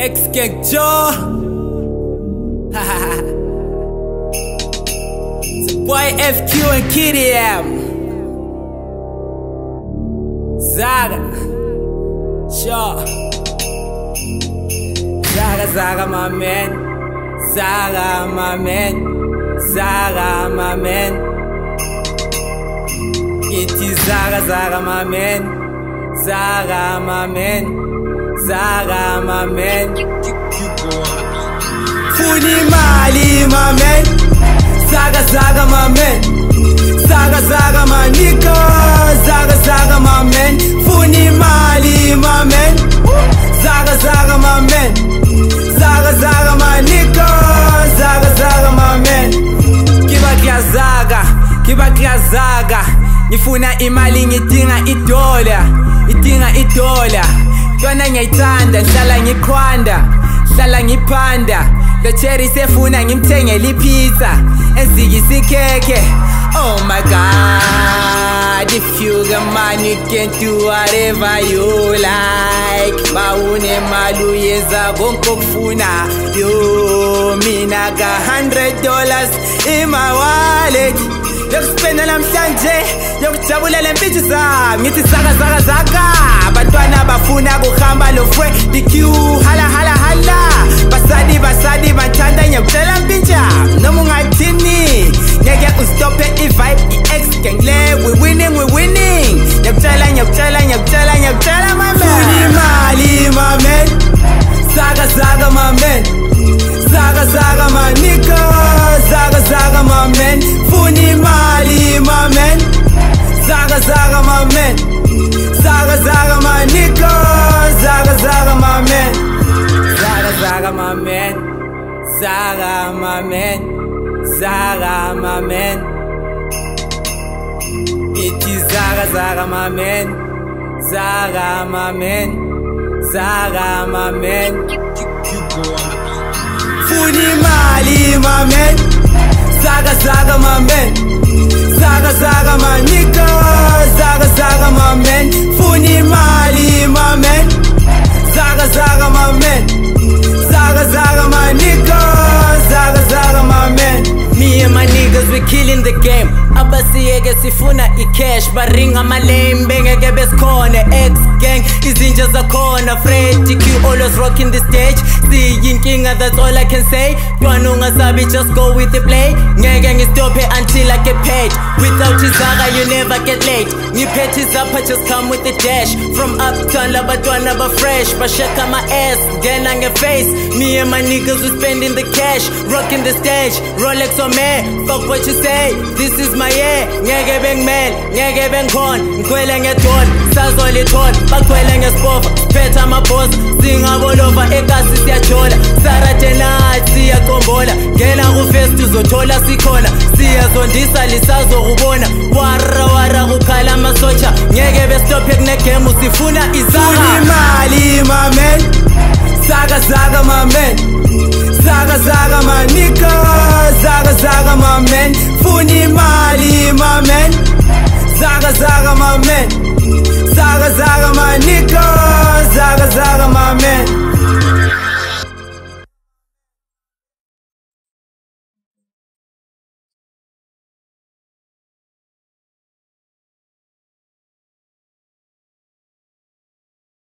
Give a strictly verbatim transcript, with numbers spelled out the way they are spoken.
X-Gang Joe. It's a boy F Q and Kitty M. Zaga. Sure. Zaga, Zaga, my man. Zaga, my man. Zaga, my man. It is Zaga, Zaga, my man. Zaga, my man. Zaga, my man. Funi Mali, my man. Zaga, Zaga, my man. Zaga, Zaga, my nigga. Zaga, Zaga, my man. Funi Mali, my man. Zaga, Zaga, my man. Zaga, Zaga, my nigga. Zaga, Zaga, my man. Kiba kia Zaga, kiba kia Zaga. Nifuna imali ngidinga idola, idinga idola. Ntwana ngiyayithanda, ngihlala ngikhwanda, ngihlala ngiphanda. The cherry sefuna ngimthengele ipizza, enzikise ikhekhe. Oh my God, if you got money you can do whatever you like. Bawune mali uyenza konke okufuna. Yo, mina ka hundred dollars in my wallet. Yokuspenda namhlanje, yokujabulela impilo zami. Ngithi Zaga, Zaga, Zaga. Abantwana bafuna kuhamba lo fwe D Q hala hala hala. Basadi basadi bathanda ngiyakutshela mpintsha noma ungathini. Ngeke ustope i-vibe i-X-Gang le. We winning, we winning. Ngiyakutshela ngiyakutshela ngiyakutshela ngiyakutshela my man. Funi mali my man. Zaga, Zaga, my man. Zaga, Zaga, my nigga. Zaga, Zaga, my man. Funi mali my man. Zaga, Zaga, my man. Zaga, Zaga, my nigga. Zaga, Zaga, my man. Zaga, Zaga, my man. Zaga, my man. Zaga, my man. It is Zaga, Zaga, my man. Zaga, my man. Zaga, my man. Funi mali my man. Zaga, Zaga, my man. Zaga, Zaga, my nigga. Zaga, Zaga, my man. Funi mali my man. Zaga, Zaga, my man. Zaga, Zaga, my nigga. Zaga, Zaga, my man. Me and my niggas, we killing the game. Abasiyeke sifuna i-cash, baringa malame bengeke besikhona. X-Gang izinja zakhona. Fred D Q always rocking the stage. Siyinkinga, that's all I can say. Ntwana ungasabi, just go with the play. Ngeke ngistope until I get paid. Without Zaga you never get late. Ngiphethe zapha, just come with the dash. From uptown labantwana ba fresh, bashaka my ass, ngena nge-face. Me and my niggas, we spending the cash, rocking the stage. Rolex on me, fuck what you say. This is my year. Ngeke bengimele, ngeke bengikhona. Ngikhwele ngedon, sazolithona. Bakhwele ngespofa, phethe amaboss. Singabolova ekasi siyajola. Saturday night siyakombola. Ngena ku-fest uzothola sikhona. Siyazondisa lisazokubona. Wara wara kukhala amasotsha. Ngeke bestophe kunegame usifuna iZaga. Funi mali my man. Zaga, Zaga, my man. Zaga, Zaga, my nigga. Zaga, Zaga, my man. Funi mali my man. Zaga, Zaga, my man. Zaga, Zaga, my